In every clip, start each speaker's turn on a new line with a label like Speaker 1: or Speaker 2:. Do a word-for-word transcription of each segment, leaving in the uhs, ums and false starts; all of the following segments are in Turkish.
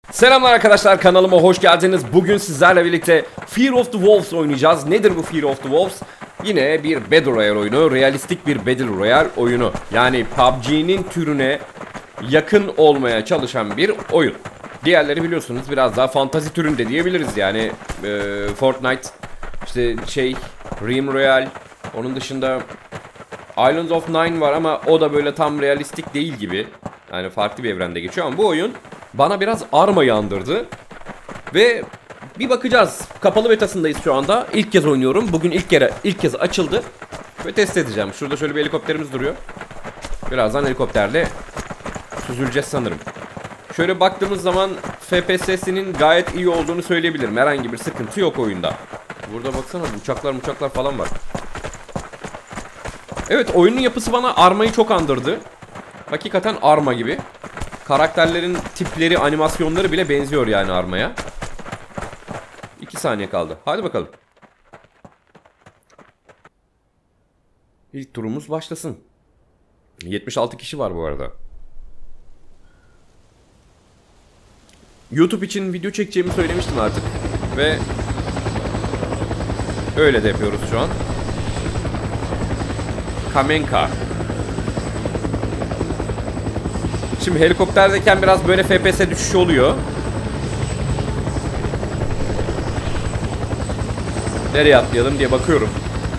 Speaker 1: Selamlar arkadaşlar, kanalıma hoş geldiniz. Bugün sizlerle birlikte Fear of the Wolves oynayacağız. Nedir bu Fear of the Wolves? Yine bir Battle Royale oyunu, realistik bir Battle Royale oyunu. Yani P U B G'nin türüne yakın olmaya çalışan bir oyun. Diğerleri biliyorsunuz biraz daha fantazi türünde diyebiliriz yani. e, Fortnite, işte şey, Realm Royale, onun dışında Islands of Nine var ama o da böyle tam realistik değil gibi. Yani farklı bir evrende geçiyor ama bu oyun bana biraz Arma'yı andırdı. Ve bir bakacağız. Kapalı betasındayız şu anda. İlk kez oynuyorum. Bugün ilk kere ilk kez açıldı. Ve test edeceğim. Şurada şöyle bir helikopterimiz duruyor. Birazdan helikopterle süzüleceğiz sanırım. Şöyle baktığımız zaman F P S'sinin gayet iyi olduğunu söyleyebilirim. Herhangi bir sıkıntı yok oyunda. Burada baksana, uçaklar uçaklar falan var. Evet, oyunun yapısı bana Arma'yı çok andırdı. Hakikaten Arma gibi. Karakterlerin tipleri, animasyonları bile benziyor yani Arma'ya. iki saniye kaldı. Hadi bakalım. İlk turumuz başlasın. yetmiş altı kişi var bu arada. YouTube için video çekeceğimi söylemiştim artık. Ve öyle de yapıyoruz şu an. Kamenka. Şimdi helikopterdeyken biraz böyle F P S düşüşü oluyor. Nereye atlayalım diye bakıyorum.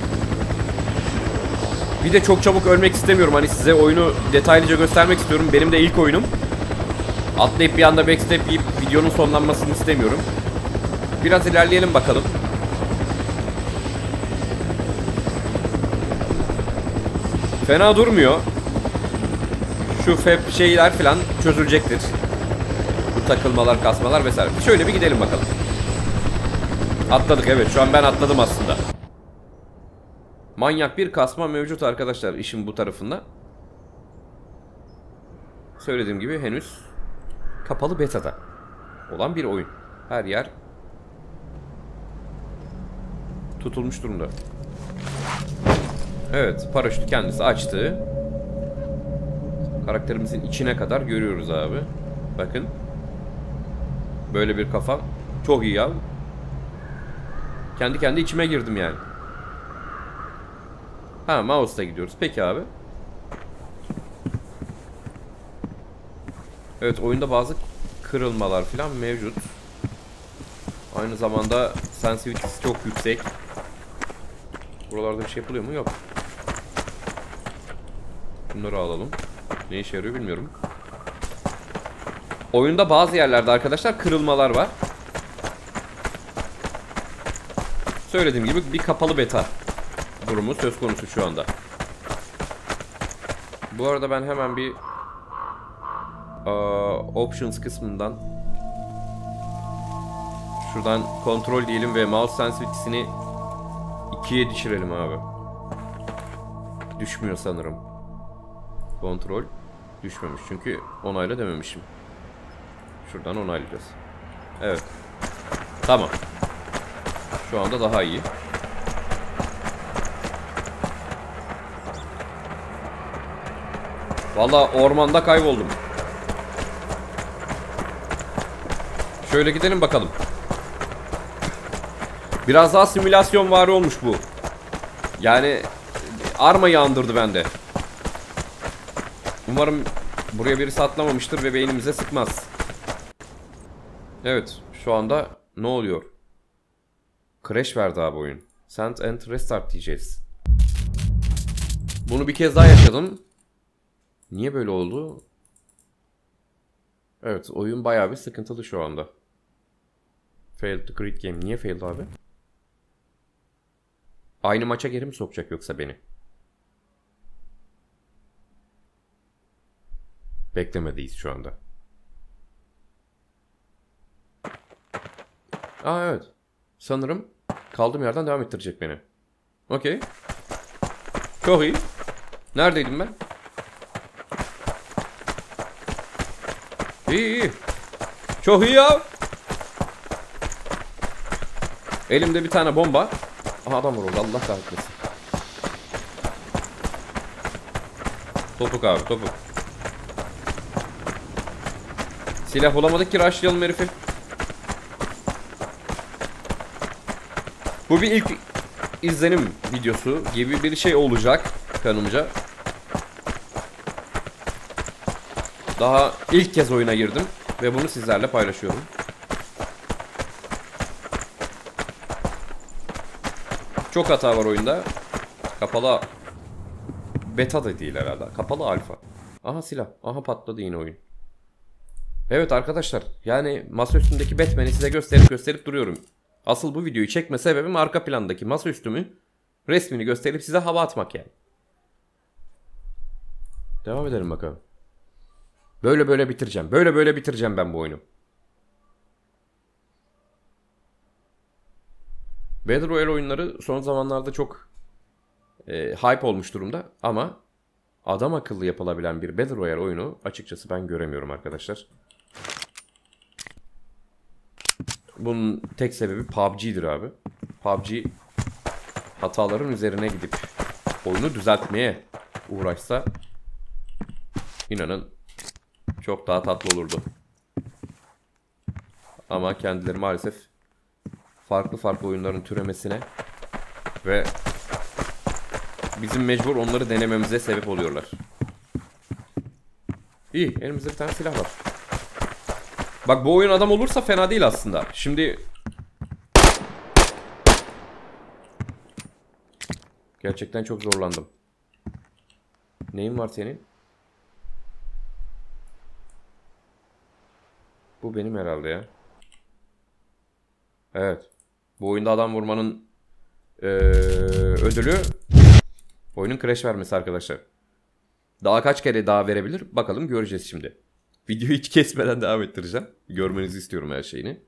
Speaker 1: Bir de çok çabuk ölmek istemiyorum. Hani size oyunu detaylıca göstermek istiyorum. Benim de ilk oyunum. Atlayıp bir anda backstep yiyip videonun sonlanmasını istemiyorum. Biraz ilerleyelim bakalım. Fena durmuyor. Şu F P şeyler falan çözülecektir. Bu takılmalar, kasmalar vesaire. Şöyle bir gidelim bakalım. Atladık, evet, şu an ben atladım aslında. Manyak bir kasma mevcut arkadaşlar işin bu tarafında. Söylediğim gibi henüz kapalı betada olan bir oyun. Her yer tutulmuş durumda. Evet, paraşütü kendisi açtı. Karakterimizin içine kadar görüyoruz abi. Bakın. Böyle bir kafa. Çok iyi ya. Kendi kendi içime girdim yani. Ha, mouse'la gidiyoruz. Peki abi. Evet, oyunda bazı kırılmalar falan mevcut. Aynı zamanda sensitivity'si çok yüksek. Buralarda bir şey yapılıyor mu? Yok. Bunları alalım. Ne işe yarıyor bilmiyorum. Oyunda bazı yerlerde arkadaşlar kırılmalar var. Söylediğim gibi bir kapalı beta durumu söz konusu şu anda. Bu arada ben hemen bir uh, options kısmından şuradan kontrol diyelim ve mouse sensitivity'sini ikiye düşürelim abi. Düşmüyor sanırım. Kontrol düşmemiş çünkü onayla dememişim. Şuradan onaylayacağız. Evet. Tamam. Şu anda daha iyi. Vallahi ormanda kayboldum. Şöyle gidelim bakalım. Biraz daha simülasyon var olmuş bu. Yani Arma'yı andırdı bende. Umarım buraya birisi atlamamıştır ve beynimize sıkmaz. Evet, şu anda ne oluyor? Crash verdi abi oyun. Send and restart diyeceğiz. Bunu bir kez daha yaşadım. Niye böyle oldu? Evet, oyun bayağı bir sıkıntılı şu anda. Failed to create game. Niye failed abi? Aynı maça geri mi sokacak yoksa beni? Beklemedeyiz şu anda. Aa, evet. Sanırım kaldığım yerden devam ettirecek beni. Okey. Çok iyi. Neredeydim ben? İyi iyi. Çok iyi ya. Elimde bir tane bomba. Aha, adam var orada, Allah kahretmesin. Topuk abi, topuk. Silah bulamadık ki rushlayalım herifi. Bu bir ilk izlenim videosu gibi bir şey olacak kanımca. Daha ilk kez oyuna girdim ve bunu sizlerle paylaşıyorum. Çok hata var oyunda. Kapalı beta da değil herhalde. Kapalı alfa. Aha silah. Aha patladı yine oyun. Evet arkadaşlar. Yani masa üstündeki Batman'i size gösterip gösterip duruyorum. Asıl bu videoyu çekme sebebim arka plandaki masaüstümün resmini gösterip size hava atmak yani. Devam edelim bakalım. Böyle böyle bitireceğim. Böyle böyle bitireceğim ben bu oyunu. Battle Royale oyunları son zamanlarda çok e, hype olmuş durumda. Ama adam akıllı yapılabilen bir Battle Royale oyunu açıkçası ben göremiyorum arkadaşlar. Bunun tek sebebi P U B G'dir abi. P U B G hataların üzerine gidip oyunu düzeltmeye uğraşsa inanın çok daha tatlı olurdu. Ama kendileri maalesef farklı farklı oyunların türemesine ve bizim mecbur onları denememize sebep oluyorlar. İyi, elimizde bir tane silah var. Bak bu oyun adam olursa fena değil aslında. Şimdi gerçekten çok zorlandım. Neyin var senin? Bu benim herhalde ya. Evet. Bu oyunda adam vurmanın ee, ödülü oyunun crash vermesi arkadaşlar. Daha kaç kere daha verebilir? Bakalım göreceğiz şimdi. Videoyu hiç kesmeden devam ettireceğim. Görmenizi istiyorum her şeyini.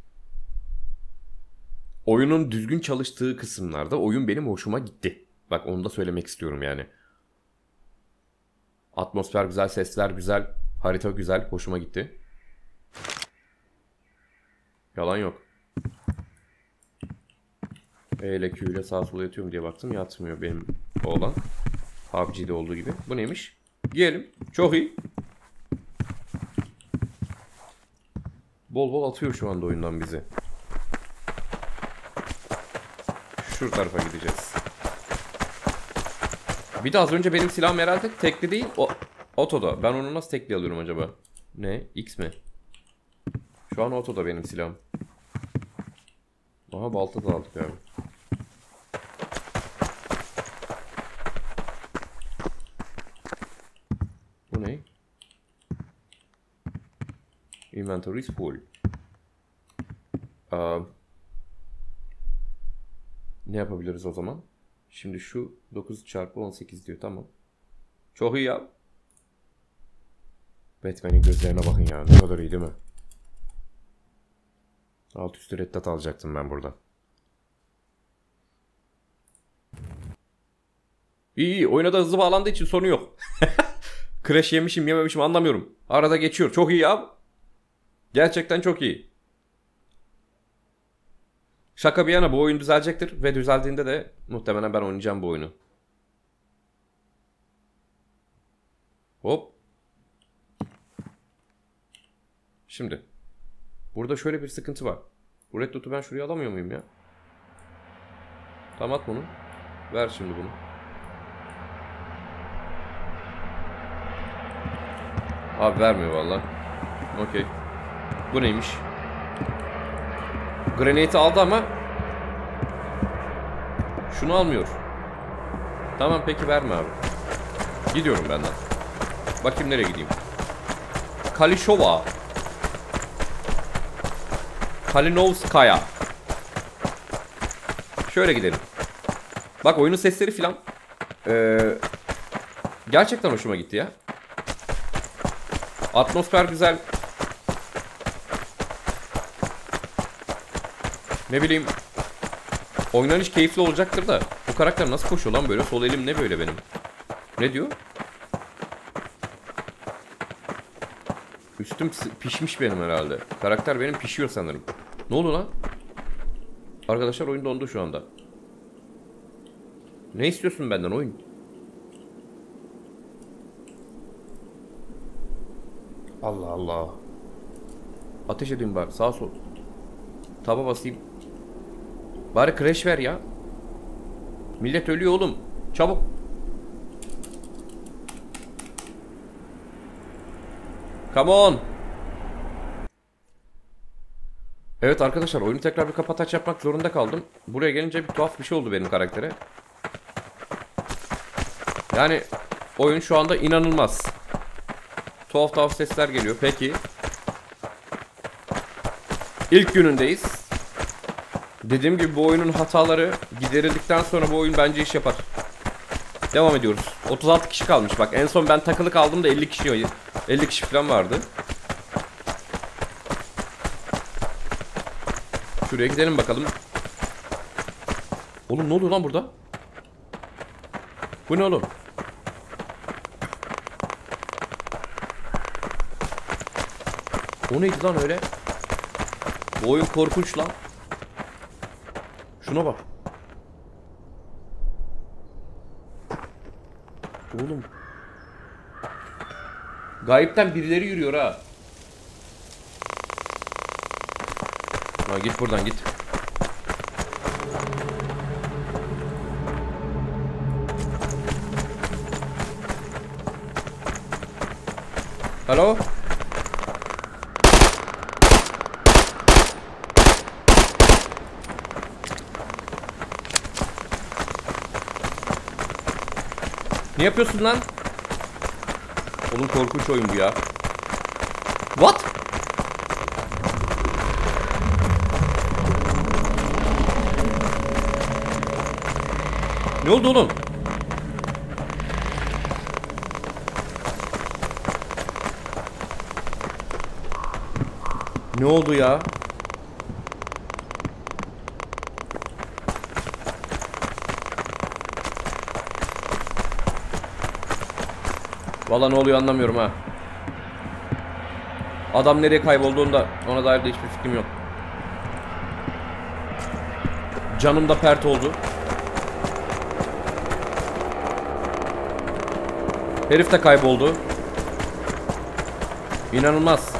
Speaker 1: Oyunun düzgün çalıştığı kısımlarda oyun benim hoşuma gitti. Bak onu da söylemek istiyorum yani. Atmosfer güzel, sesler güzel, harita güzel, hoşuma gitti. Yalan yok. E ile Q ile sağa sola yatıyor mu diye baktım. Yatmıyor benim oğlan. P U B G'de olduğu gibi. Bu neymiş? Giyelim. Çok iyi. Bol bol atıyor şu anda oyundan bizi. Şu tarafa gideceğiz. Bir de az önce benim silahım herhalde tekli değil. O otoda. Ben onu nasıl tekli alıyorum acaba? Ne? X mi? Şu an otoda benim silahım. Aha balta da aldık abi. Bu ne? Inventory is full. Aa, ne yapabiliriz o zaman? Şimdi şu dokuz çarpı on sekiz diyor, tamam. Çok iyi ya. Batman'in gözlerine bakın ya, ne kadar iyi değil mi? Alt üstü reddat alacaktım ben burada. İyi iyi, oyuna da hızlı bağlandığı için sorun yok. Crash yemişim yememişim anlamıyorum. Arada geçiyor, çok iyi ya. Gerçekten çok iyi. Şaka bir yana bu oyun düzelecektir ve düzeldiğinde de muhtemelen ben oynayacağım bu oyunu. Hop. Şimdi. Burada şöyle bir sıkıntı var. Bu red dot'u ben şuraya alamıyor muyum ya? Tamam at bunu. Ver şimdi bunu. Abi vermiyor vallahi. Okey. Bu neymiş? Grenade'i aldı ama şunu almıyor. Tamam peki verme abi. Gidiyorum benden. Bakayım nereye gideyim. Kalishova. Kalinovskaya. Şöyle gidelim. Bak oyunun sesleri filan ee, gerçekten hoşuma gitti ya. Atmosfer güzel. Ne bileyim, oynanış keyifli olacaktır da bu karakter nasıl koşuyor lan böyle? Sol elim ne böyle benim? Ne diyor? Üstüm pişmiş benim herhalde. Karakter benim pişiyor sanırım. Ne oldu lan? Arkadaşlar oyun dondu şu anda. Ne istiyorsun benden oyun? Allah Allah. Ateş edeyim bari. Sağa sol. Taba basayım. Bari crash ver ya. Millet ölüyor oğlum. Çabuk. Come on. Evet arkadaşlar, oyunu tekrar bir kapataç yapmak zorunda kaldım. Buraya gelince bir tuhaf bir şey oldu benim karaktere. Yani oyun şu anda inanılmaz. Tuhaf tuhaf sesler geliyor. Peki. İlk günündeyiz. Dediğim gibi bu oyunun hataları giderildikten sonra bu oyun bence iş yapar. Devam ediyoruz. otuz altı kişi kalmış. Bak en son ben takılı kaldım da elli kişi elli kişi falan vardı. Şuraya gidelim bakalım. Oğlum ne oluyor lan burada? Bu ne oğlum? O neydi lan öyle? Bu oyun korkunç lan. Şuna bak. Oğlum. Gayipten birileri yürüyor ha. Ha, git buradan git. Alo? Ne yapıyorsun lan? Oğlum korkunç oyun bu ya. What? Ne oldu oğlum? Ne oldu ya? Vallahi ne oluyor anlamıyorum ha. Adam nereye kaybolduğunda ona dair de hiçbir fikrim yok. Canım da pert oldu. Herif de kayboldu. İnanılmaz.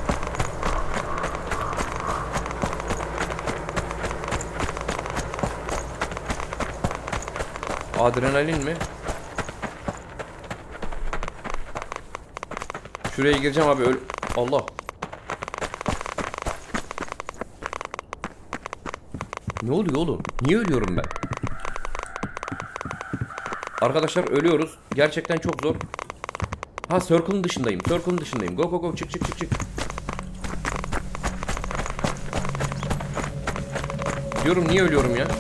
Speaker 1: Adrenalin mi? Şuraya gireceğim abi, öl... Allah. Ne oluyor oğlum? Niye ölüyorum ben? Arkadaşlar ölüyoruz. Gerçekten çok zor. Ha, circle'ın dışındayım. Circle'ın dışındayım. Go go go, çık çık çık çık. Diyorum niye ölüyorum ya?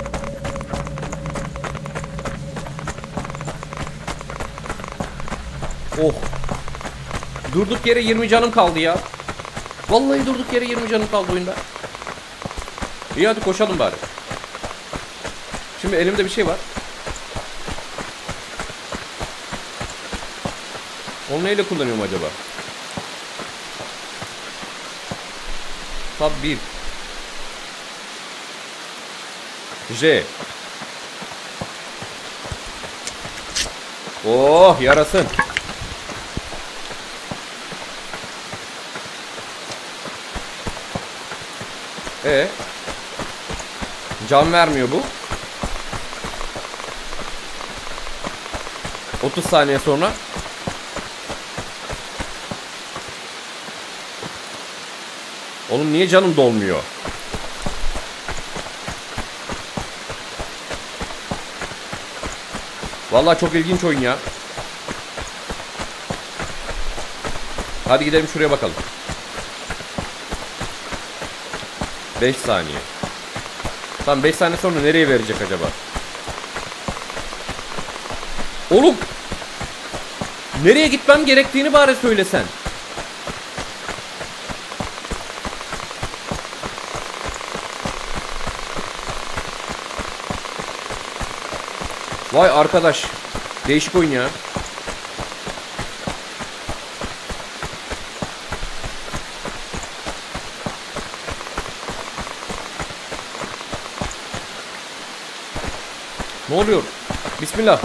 Speaker 1: Oh. Durduk yere yirmi canım kaldı ya. Vallahi durduk yere yirmi canım kaldı oyunda. İyi hadi koşalım bari. Şimdi elimde bir şey var. Onu neyle kullanıyorum acaba? Tab bir. J. Oh yarasın. E can vermiyor bu. otuz saniye sonra. Oğlum niye canım dolmuyor? Vallahi çok ilginç oyun ya. Hadi gidelim şuraya bakalım. beş saniye. Tamam, beş saniye sonra nereye verecek acaba? Oğlum! Nereye gitmem gerektiğini bari söylesen. Vay arkadaş. Değişik oyun ya. Ne oluyor? Bismillah.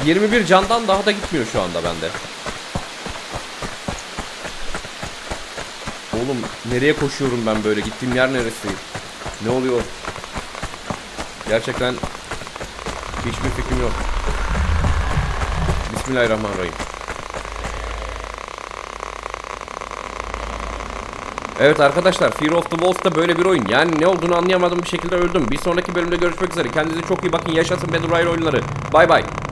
Speaker 1: yirmi bir candan daha da gitmiyor şu anda bende. Oğlum nereye koşuyorum ben böyle? Gittiğim yer neresi? Ne oluyor? Gerçekten hiçbir fikrim yok. Bismillahirrahmanirrahim. Evet arkadaşlar, Fear of the Wolves da böyle bir oyun. Yani ne olduğunu anlayamadığım bir şekilde öldüm. Bir sonraki bölümde görüşmek üzere. Kendinize çok iyi bakın. Yaşasın Battle Royale oyunları. Bay bay.